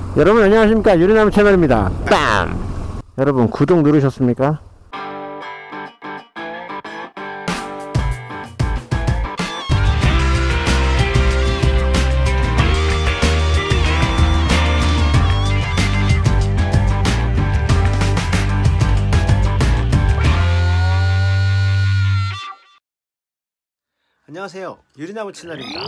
여러분 안녕하십니까, 유리나무 채널입니다. 빰! 여러분 구독 누르셨습니까? 안녕하세요, 유리나무 채널입니다.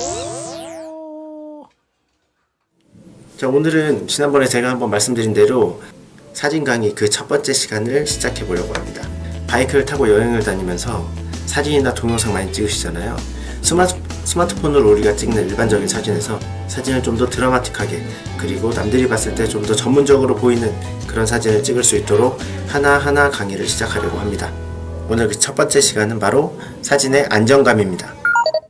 자, 오늘은 지난번에 제가 한번 말씀드린 대로 사진 강의 그 첫 번째 시간을 시작해 보려고 합니다. 바이크를 타고 여행을 다니면서 사진이나 동영상 많이 찍으시잖아요. 스마트폰으로 우리가 찍는 일반적인 사진에서 사진을 좀 더 드라마틱하게, 그리고 남들이 봤을 때 좀 더 전문적으로 보이는 그런 사진을 찍을 수 있도록 하나하나 강의를 시작하려고 합니다. 오늘 그 첫 번째 시간은 바로 사진의 안정감입니다.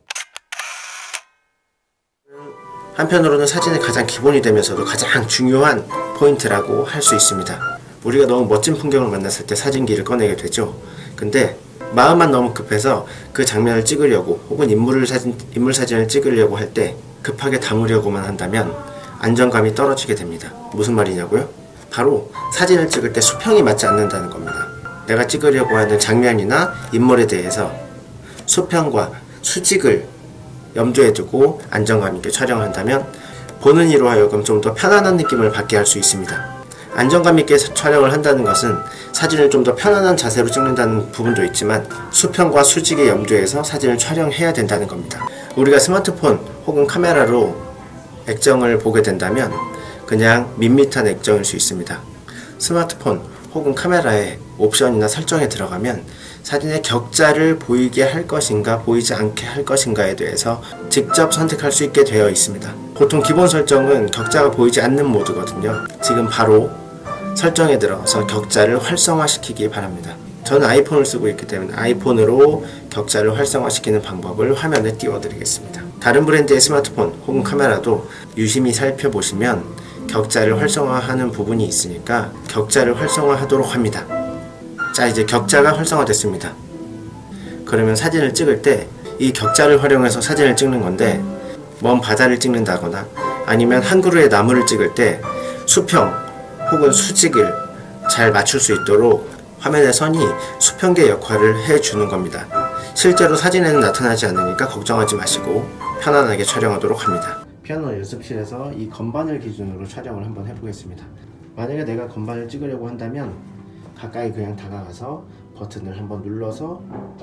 한편으로는 사진의 가장 기본이 되면서도 가장 중요한 포인트라고 할 수 있습니다. 우리가 너무 멋진 풍경을 만났을 때 사진기를 꺼내게 되죠. 근데 마음만 너무 급해서 그 장면을 찍으려고, 혹은 인물 사진을 찍으려고 할 때 급하게 담으려고만 한다면 안정감이 떨어지게 됩니다. 무슨 말이냐고요? 바로 사진을 찍을 때 수평이 맞지 않는다는 겁니다. 내가 찍으려고 하는 장면이나 인물에 대해서 수평과 수직을 염두에 두고 안정감 있게 촬영을 한다면 보는 이로 하여금 좀 더 편안한 느낌을 받게 할 수 있습니다. 안정감 있게 촬영을 한다는 것은 사진을 좀 더 편안한 자세로 찍는다는 부분도 있지만 수평과 수직의 염두에서 사진을 촬영해야 된다는 겁니다. 우리가 스마트폰 혹은 카메라로 액정을 보게 된다면 그냥 밋밋한 액정일 수 있습니다. 스마트폰 혹은 카메라의 옵션이나 설정에 들어가면 사진의 격자를 보이게 할 것인가 보이지 않게 할 것인가에 대해서 직접 선택할 수 있게 되어 있습니다. 보통 기본 설정은 격자가 보이지 않는 모드거든요. 지금 바로 설정에 들어가서 격자를 활성화시키기 바랍니다. 저는 아이폰을 쓰고 있기 때문에 아이폰으로 격자를 활성화시키는 방법을 화면에 띄워드리겠습니다. 다른 브랜드의 스마트폰 혹은 카메라도 유심히 살펴보시면 격자를 활성화하는 부분이 있으니까 격자를 활성화하도록 합니다. 자, 이제 격자가 활성화됐습니다. 그러면 사진을 찍을 때 이 격자를 활용해서 사진을 찍는 건데, 먼 바다를 찍는다거나 아니면 한 그루의 나무를 찍을 때 수평 혹은 수직을 잘 맞출 수 있도록 화면의 선이 수평계 역할을 해주는 겁니다. 실제로 사진에는 나타나지 않으니까 걱정하지 마시고 편안하게 촬영하도록 합니다. 피아노 연습실에서 이 건반을 기준으로 촬영을 한번 해보겠습니다. 만약에 내가 건반을 찍으려고 한다면 가까이 그냥 다가가서 버튼을 한번 눌러서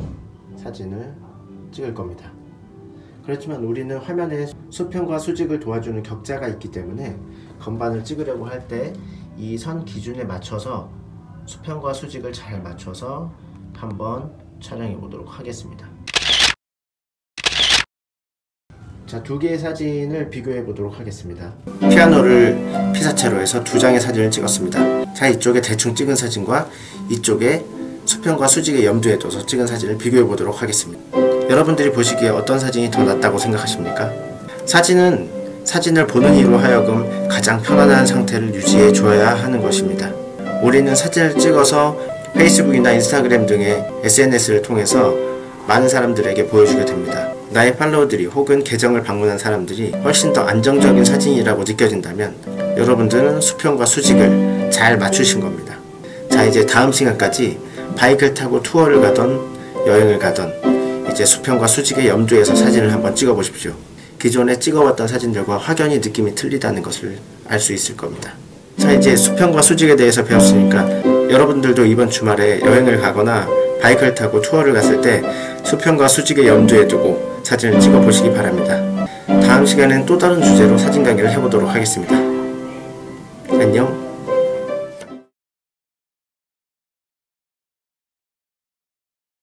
사진을 찍을 겁니다. 그렇지만 우리는 화면에 수평과 수직을 도와주는 격자가 있기 때문에 건반을 찍으려고 할 때 이 선 기준에 맞춰서 수평과 수직을 잘 맞춰서 한번 촬영해 보도록 하겠습니다. 자, 두 개의 사진을 비교해 보도록 하겠습니다. 피아노를 피사체로 해서 두 장의 사진을 찍었습니다. 자, 이쪽에 대충 찍은 사진과 이쪽에 수평과 수직의 염두에 둬서 찍은 사진을 비교해 보도록 하겠습니다. 여러분들이 보시기에 어떤 사진이 더 낫다고 생각하십니까? 사진을 보는 이로 하여금 가장 편안한 상태를 유지해 줘야 하는 것입니다. 우리는 사진을 찍어서 페이스북이나 인스타그램 등의 SNS를 통해서 많은 사람들에게 보여주게 됩니다. 나의 팔로워들이 혹은 계정을 방문한 사람들이 훨씬 더 안정적인 사진이라고 느껴진다면 여러분들은 수평과 수직을 잘 맞추신 겁니다. 자, 이제 다음 시간까지 바이크를 타고 투어를 가던 여행을 가던 이제 수평과 수직의 염두에서 사진을 한번 찍어 보십시오. 기존에 찍어왔던 사진들과 확연히 느낌이 틀리다는 것을 알 수 있을 겁니다. 자, 이제 수평과 수직에 대해서 배웠으니까 여러분들도 이번 주말에 여행을 가거나 바이크를 타고 투어를 갔을 때 수평과 수직의 염두에 두고 사진을 찍어 보시기 바랍니다. 다음 시간엔 또 다른 주제로 사진 강의를 해보도록 하겠습니다. 안녕.